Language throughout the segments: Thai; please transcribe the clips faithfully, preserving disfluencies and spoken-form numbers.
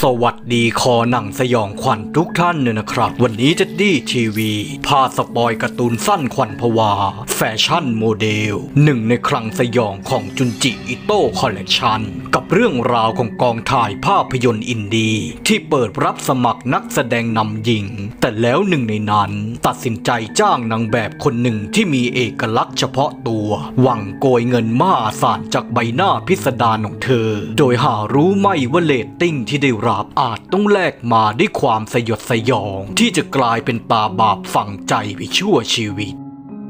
สวัสดีคอหนังสยองขวัญทุกท่านเนี่ยนะครับวันนี้จะดี้ทีวีพาสปอยการ์ตูนสั้นขวัญผวาแฟชั่นโมเดลหนึ่งในคลังสยองของจุนจิอิโต้คอลเลกชันกับเรื่องราวของกองถ่ายภาพยนตร์อินดี้ที่เปิดรับสมัครนักแสดงนำหญิงแต่แล้วหนึ่งในนั้นตัดสินใจจ้างนางแบบคนหนึ่งที่มีเอกลักษณ์เฉพาะตัวหวังโกยเงินมหาศาลจากใบหน้าพิสดารของเธอโดยหารู้ไม่ว่าเรตติ้งที่ได้รับอาจต้องแลกมาด้วยความสยดสยองที่จะกลายเป็นตาบาปฝังใจไปชั่วชีวิต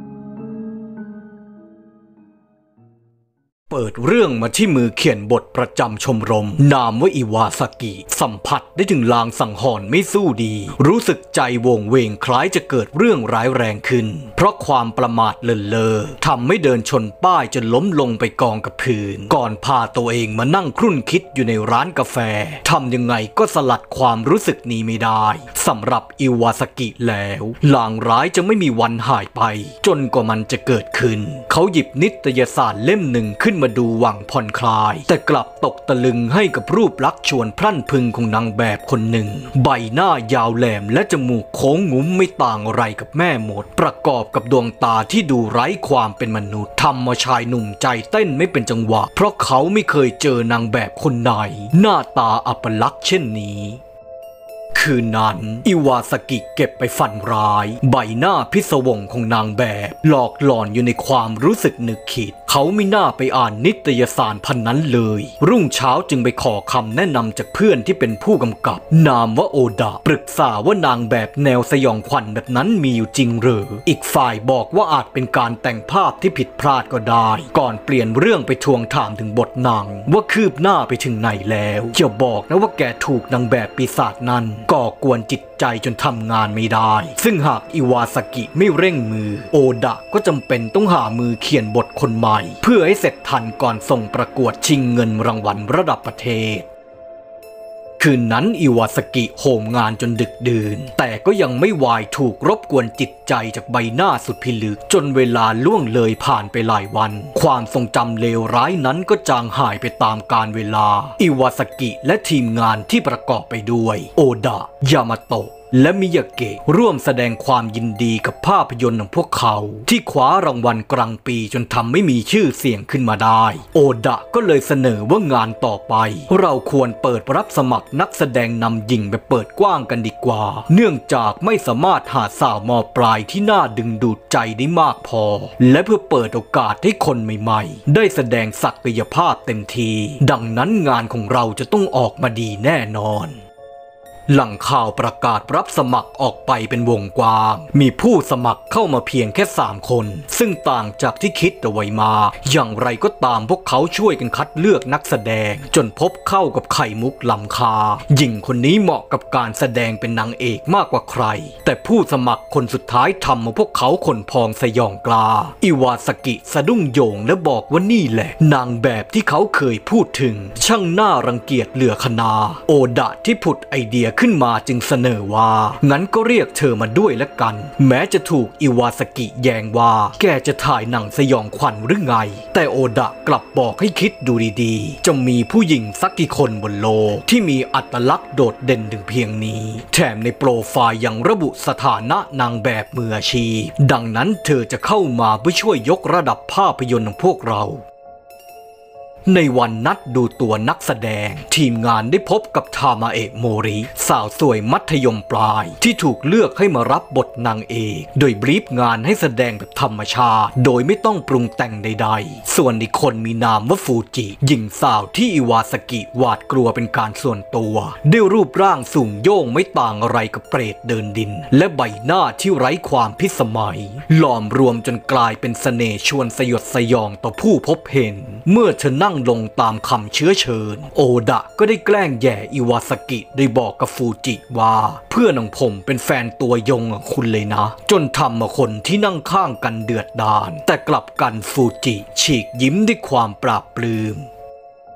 เปิดเรื่องมาที่มือเขียนบทประจำชมรมนามว่าอิวาซากิสัมผัสได้ถึงลางสังหรณ์ไม่สู้ดีรู้สึกใจโวงเวงคล้ายจะเกิดเรื่องร้ายแรงขึ้นเพราะความประมาทเลินเลอทำให้เดินชนป้ายจนล้มลงไปกองกับพื้นก่อนพาตัวเองมานั่งครุ่นคิดอยู่ในร้านกาแฟทำยังไงก็สลัดความรู้สึกนี้ไม่ได้สำหรับอิวาซากิแล้วลางร้ายจะไม่มีวันหายไปจนกว่ามันจะเกิดขึ้นเขาหยิบนิตยสารเล่มหนึ่งขึ้นมาดูหวังผ่อนคลายแต่กลับตกตะลึงให้กับรูปลักษณ์ชวนพรั่นพรึงของนางแบบคนหนึ่งใบหน้ายาวแหลมและจมูกโค้งงุ้มไม่ต่างอะไรกับแม่มดประกอบกับดวงตาที่ดูไร้ความเป็นมนุษย์ทำมาชายหนุ่มใจเต้นไม่เป็นจังหวะเพราะเขาไม่เคยเจอนางแบบคนไหนหน้าตาอัปลักษณ์เช่นนี้คืนนั้นอิวาซากิเก็บไปฝันร้ายใบหน้าพิศวงของนางแบบหลอกหลอนอยู่ในความรู้สึกนึกคิดเขาไม่น่าไปอ่านนิตยสารพันนั้นเลยรุ่งเช้าจึงไปขอคำแนะนำจากเพื่อนที่เป็นผู้กำกับนามว่าโอดะปรึกษาว่านางแบบแนวสยองขวัญแบบนั้นมีอยู่จริงหรืออีกฝ่ายบอกว่าอาจเป็นการแต่งภาพที่ผิดพลาดก็ได้ก่อนเปลี่ยนเรื่องไปทวงถามถึงบทหนังว่าคืบหน้าไปถึงไหนแล้วอย่าบอกนะว่าแกถูกนางแบบปีศาจนั้นก่อกวนจิตใจจนทำงานไม่ได้ซึ่งหากอิวาซากิไม่เร่งมือโอดะก็จำเป็นต้องหามือเขียนบทคนใหม่เพื่อให้เสร็จทันก่อนส่งประกวดชิงเงินรางวัลระดับประเทศคืนนั้นอิวาซากิโหมงานจนดึกดื่นแต่ก็ยังไม่วายถูกรบกวนจิตใจจากใบหน้าสุดพิลึกจนเวลาล่วงเลยผ่านไปหลายวันความทรงจำเลวร้ายนั้นก็จางหายไปตามกาลเวลาอิวาซากิและทีมงานที่ประกอบไปด้วยโอดะยามาโตะและมิยาเกะร่วมแสดงความยินดีกับภาพยนตร์ของพวกเขาที่คว้ารางวัลกลางปีจนทำให้มีชื่อเสียงขึ้นมาได้โอดะก็เลยเสนอว่างานต่อไปเราควรเปิดรับสมัครนักแสดงนำหญิงแบบเปิดกว้างกันดีกว่าเนื่องจากไม่สามารถหาสาวม.ปลายที่น่าดึงดูดใจได้มากพอและเพื่อเปิดโอกาสให้คนใหม่ๆได้แสดงศักยภาพเต็มทีดังนั้นงานของเราจะต้องออกมาดีแน่นอนหลังข่าวประกาศรับสมัครออกไปเป็นวงกว้างมีผู้สมัครเข้ามาเพียงแค่สามคนซึ่งต่างจากที่คิดเอาไว้มาอย่างไรก็ตามพวกเขาช่วยกันคัดเลือกนักแสดงจนพบเข้ากับไข่มุกลำคาหญิงคนนี้เหมาะกับการแสดงเป็นนางเอกมากกว่าใครแต่ผู้สมัครคนสุดท้ายทำมาพวกเขาขนพองสยองกลาอิวาซากิสะดุ้งโยงและบอกว่านี่แหละนางแบบที่เขาเคยพูดถึงช่างน่ารังเกียจเหลือขนาโอดะที่ผุดไอเดียขึ้นมาจึงเสนอว่างั้นก็เรียกเธอมาด้วยละกันแม้จะถูกอิวาซากิแย้งว่าแกจะถ่ายหนังสยองขวัญหรือไงแต่โอดะกลับบอกให้คิดดูดีๆจะมีผู้หญิงสักกี่คนบนโลกที่มีอัตลักษณ์โดดเด่นถึงเพียงนี้แถมในโปรไฟล์ยังระบุสถานะนางแบบมืออาชีพดังนั้นเธอจะเข้ามาเพื่อช่วยยกระดับภาพยนตร์ของพวกเราในวันนัดดูตัวนักแสดงทีมงานได้พบกับทามาเอะโมริสาวสวยมัธยมปลายที่ถูกเลือกให้มารับบทนางเอกโดยบรีฟงานให้แสดงแบบธรรมชาติโดยไม่ต้องปรุงแต่งใดๆส่วนอีกคนมีนามว่าฟูจิหญิงสาวที่อิวาซากิหวาดกลัวเป็นการส่วนตัวด้วยรูปร่างสูงโย่งไม่ต่างอะไรกับเปรตเดินดินและใบหน้าที่ไร้ความพิสมัยหลอมรวมจนกลายเป็นเสน่ห์ชวนสยดสยองต่อผู้พบเห็นเมื่อเธอนั่งลงตามคำเชื้อเชิญโอดะก็ได้แกล้งแย่อิวาซากิโดยบอกกับฟูจิว่าเพื่อนของผมเป็นแฟนตัวยงของคุณเลยนะจนทำมาคนที่นั่งข้างกันเดือดดาลแต่กลับกันฟูจิฉีกยิ้มด้วยความปราบปลื้ม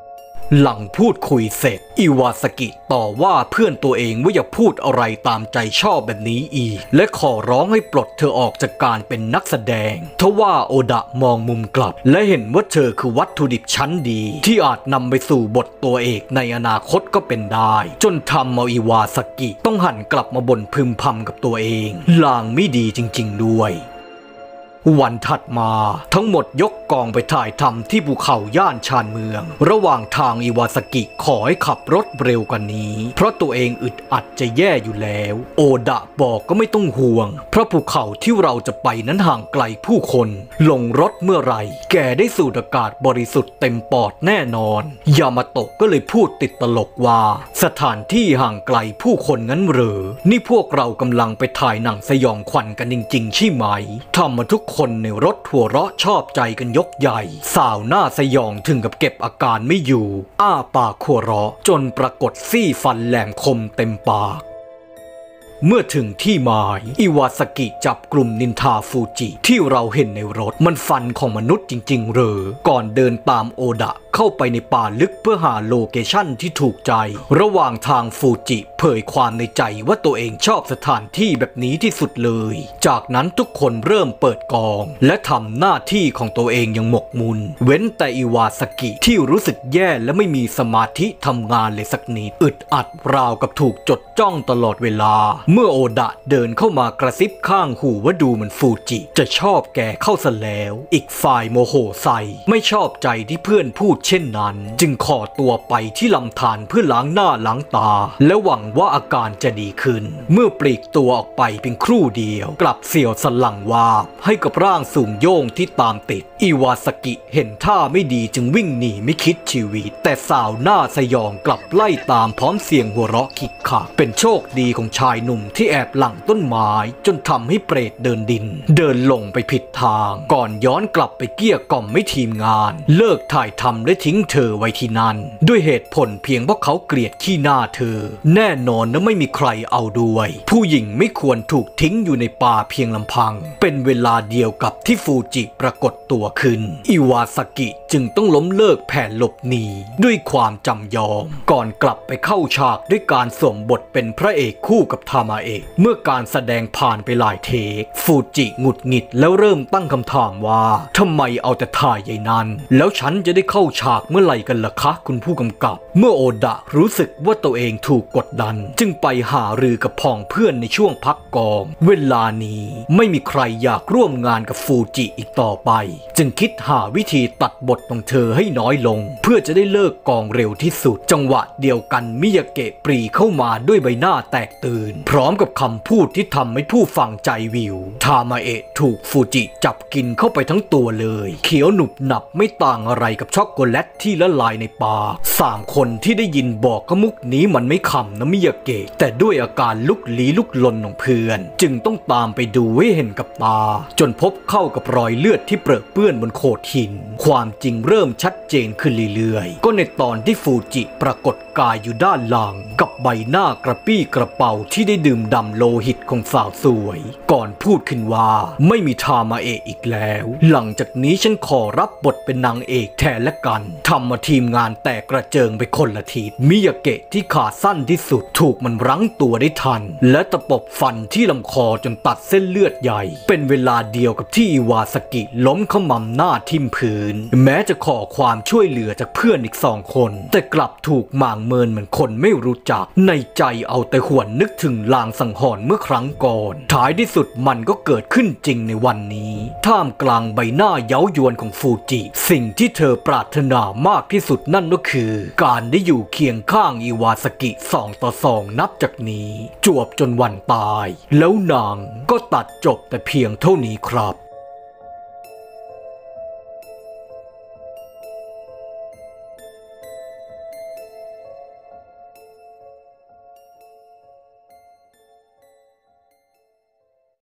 หลังพูดคุยเสร็จอิวาสกิต่อว่าเพื่อนตัวเองว่าอย่าพูดอะไรตามใจชอบแบบนี้อีกและขอร้องให้ปลดเธอออกจากการเป็นนักแสดงทว่าโอดะมองมุมกลับและเห็นว่าเธอคือวัตถุดิบชั้นดีที่อาจนำไปสู่บทตัวเอกในอนาคตก็เป็นได้จนทำเอาอิวาสกิต้องหันกลับมาบ่นพึมพำกับตัวเองลางไม่ดีจริงๆด้วยวันถัดมาทั้งหมดยกกองไปถ่ายทำที่ภูเขาย่านชานเมืองระหว่างทางอิวาสกิขอให้ขับรถเร็วกว่านี้เพราะตัวเองอึดอัดจะแย่อยู่แล้วโอดะบอกก็ไม่ต้องห่วงเพราะภูเขาที่เราจะไปนั้นห่างไกลผู้คนลงรถเมื่อไหร่แกได้สูดอากาศบริสุทธิ์เต็มปอดแน่นอนยามาโตะก็เลยพูดติดตลกว่าสถานที่ห่างไกลผู้คนงั้นเหรอนี่พวกเรากำลังไปถ่ายหนังสยองขวัญกันจริงๆใช่ไหมทำมาทุกคนในรถหัวเราะชอบใจกันยกใหญ่สาวหน้าสยองถึงกับเก็บอาการไม่อยู่อ้าปากหัวเราะจนปรากฏซี่ฟันแหลมคมเต็มปากเมื่อถึงที่หมายอิวาสกิจับกลุ่มนินทาฟูจิที่เราเห็นในรถมันฟันของมนุษย์จริงๆเหรอก่อนเดินตามโอดะเข้าไปในป่าลึกเพื่อหาโลเคชั่นที่ถูกใจระหว่างทางฟูจิเผยความในใจว่าตัวเองชอบสถานที่แบบนี้ที่สุดเลยจากนั้นทุกคนเริ่มเปิดกองและทำหน้าที่ของตัวเองอย่างหมกมุ่นเว้นแต่อิวาสกิที่รู้สึกแย่และไม่มีสมาธิทำงานเลยสักนิดอึดอัดราวกับถูกจดจ้องตลอดเวลาเมื่อโอดะเดินเข้ามากระซิบข้างหูว่าดูเหมือนฟูจิจะชอบแกเข้าซะแล้วอีกฝ่ายโมโหใส่ไม่ชอบใจที่เพื่อนพูดเช่นนั้นจึงขอตัวไปที่ลำธารเพื่อล้างหน้าล้างตาและหวังว่าอาการจะดีขึ้นเมื่อปลีกตัวออกไปเพียงครู่เดียวกลับเสี่ยวสลังวาบให้กับร่างสูงโย่งที่ตามติดอิวาสกิเห็นท่าไม่ดีจึงวิ่งหนีไม่คิดชีวิตแต่สาวหน้าสยองกลับไล่ตามพร้อมเสียงหัวเราะขิกขักเป็นโชคดีของชายหนุ่มที่แอบหลังต้นไม้จนทำให้เปรตเดินดินเดินลงไปผิดทางก่อนย้อนกลับไปเกลี้ยกล่อมให้ทีมงานเลิกถ่ายทำและทิ้งเธอไว้ที่นั่นด้วยเหตุผลเพียงเพราะเขาเกลียดขี้หน้าเธอแน่นอนนะไม่มีใครเอาด้วยผู้หญิงไม่ควรถูกทิ้งอยู่ในป่าเพียงลำพังเป็นเวลาเดียวกับที่ฟูจิปรากฏตัวขึ้นอิวาสกิจึงต้องล้มเลิกแผนหลบหนีด้วยความจำยอมก่อนกลับไปเข้าฉากด้วยการสวมบทเป็นพระเอกคู่กับทามาเอะเมื่อการแสดงผ่านไปหลายเทคฟูจิหงุดหงิดแล้วเริ่มตั้งคำถามว่าทำไมเอาแต่ถ่ายใหญ่นั้นแล้วฉันจะได้เข้าฉากเมื่อไหร่กันล่ะคะคุณผู้กำกับเมื่อโอดะรู้สึกว่าตัวเองถูกกดดันจึงไปหารือกับพ้องเพื่อนในช่วงพักกองเวลานี้ไม่มีใครอยากร่วมงานกับฟูจิอีกต่อไปจึงคิดหาวิธีตัดบทของเธอให้น้อยลงเพื่อจะได้เลิกกองเร็วที่สุดจังหวะเดียวกันมิยาเกะปรีเข้ามาด้วยใบหน้าแตกตื่นพร้อมกับคำพูดที่ทำให้ผู้ฟังใจวิวทามาเอะถูกฟูจิจับกินเข้าไปทั้งตัวเลยเขียวหนุบหนับไม่ต่างอะไรกับช็อกโกแลตที่ละลายในปากสามคนที่ได้ยินบอกก็มุกนี้มันไม่ขำนะมิยาเกะแต่ด้วยอาการลุกลี้ลุกลนของเพื่อนจึงต้องตามไปดูให้เห็นกับตาจนพบเข้ากับรอยเลือดที่เปรอะเปื้อนบนโขดหินความจริงเริ่มชัดเจนขึ้นเรื่อยๆก็ในตอนที่ฟูจิปรากฏกายอยู่ด้านหลังกับใบหน้ากระปี้กระเป๋าที่ได้ดื่มด่ำโลหิตของสาวสวยก่อนพูดขึ้นว่าไม่มีทามาเอะอีกแล้วหลังจากนี้ฉันขอรับบทเป็นนางเอกแทนและกันทำมาทีมงานแตกกระเจิงไปคนละทีมิยาเกะที่ขาสั้นที่สุดถูกมันรั้งตัวได้ทันและตะปบฟันที่ลำคอจนตัดเส้นเลือดใหญ่เป็นเวลาเดียวกับที่อิวาสกิล้มขมำหน้าทิ่มพื้นแม้จะขอความช่วยเหลือจากเพื่อนอีกสองคนแต่กลับถูกหม่างเมินเหมือนคนไม่รู้จักในใจเอาแต่หวนนึกถึงลางสังหรณ์เมื่อครั้งก่อนท้ายที่สุดมันก็เกิดขึ้นจริงในวันนี้ท่ามกลางใบหน้าเย้ายวนของฟูจิสิ่งที่เธอปรารถนามากที่สุดนั่นก็คือการได้อยู่เคียงข้างอิวาสกิสองต่อสองนับจากนี้จวบจนวันตายแล้วนางก็ตัดจบแต่เพียงเท่านี้ครับ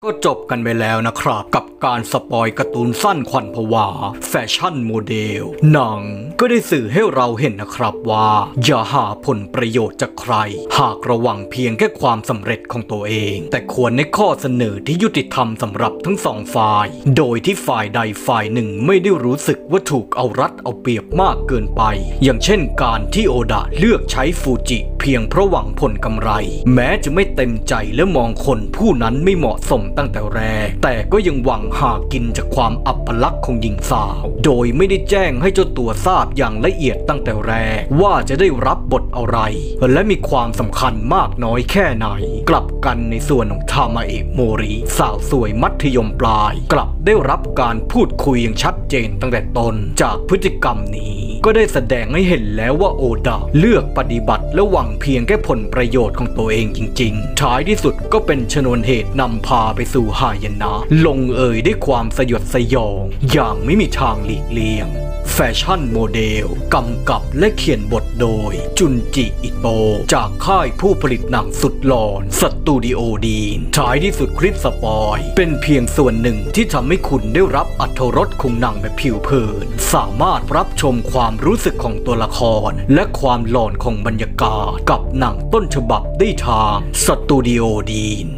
ก็จบกันไปแล้วนะครับกับการสปอยการ์ตูนสั้นขวัญผวาแฟชั่นโมเดลหนังก็ได้สื่อให้เราเห็นนะครับว่าอย่าหาผลประโยชน์จากใครหากระวังเพียงแค่ความสำเร็จของตัวเองแต่ควรในข้อเสนอที่ยุติธรรมสำหรับทั้งสองฝ่ายโดยที่ฝ่ายใดฝ่ายหนึ่งไม่ได้รู้สึกว่าถูกเอารัดเอาเปรียบมากเกินไปอย่างเช่นการที่โอดะเลือกใช้ฟูจิเพียงเพราะหวังผลกำไรแม้จะไม่เต็มใจและมองคนผู้นั้นไม่เหมาะสมตั้งแต่แรกแต่ก็ยังหวังหากินจากความอัปลักษณ์ของหญิงสาวโดยไม่ได้แจ้งให้เจ้าตัวทราบอย่างละเอียดตั้งแต่แรกว่าจะได้รับบทอะไรและมีความสำคัญมากน้อยแค่ไหนกลับกันในส่วนของทามาเอะโมริสาวสวยมัธยมปลายกลับได้รับการพูดคุยอย่างชัดเจนตั้งแต่ต้นจากพฤติกรรมนี้ก็ได้แสดงให้เห็นแล้วว่าโอดะเลือกปฏิบัติและหวังเพียงแค่ผลประโยชน์ของตัวเองจริงๆท้ายที่สุดก็เป็นชนวนเหตุนำพาไปสู่หายนะลงเอยด้วยความสยดสยองอย่างไม่มีทางหลีกเลี่ยงแฟชั่นโมเดลกำกับและเขียนบทโดยจุนจิอิโตะจากค่ายผู้ผลิตหนังสุดหลอนสตูดิโอดีนท้ายที่สุดคลิปสปอยเป็นเพียงส่วนหนึ่งที่ทำให้คุณได้รับอรรถรสของหนังแบบผิวเผินสามารถรับชมความรู้สึกของตัวละครและความหลอนของบรรยากาศกับหนังต้นฉบับได้ทางสตูดิโอดีน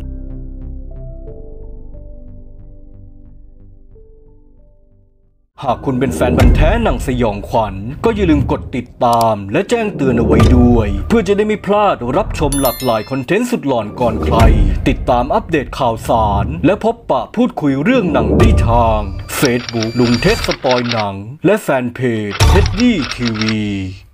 หากคุณเป็นแฟนพันธุ์แท้หนังสยองขวัญก็อย่าลืมกดติดตามและแจ้งเตือนเอาไว้ด้วยเพื่อจะได้ไม่พลาดรับชมหลากหลายคอนเทนต์สุดหลอนก่อนใครติดตามอัปเดตข่าวสารและพบปะพูดคุยเรื่องหนังได้ทาง Facebook ลุงเทสสปอยหนังและแฟนเพจเท็ดดี้ทีวี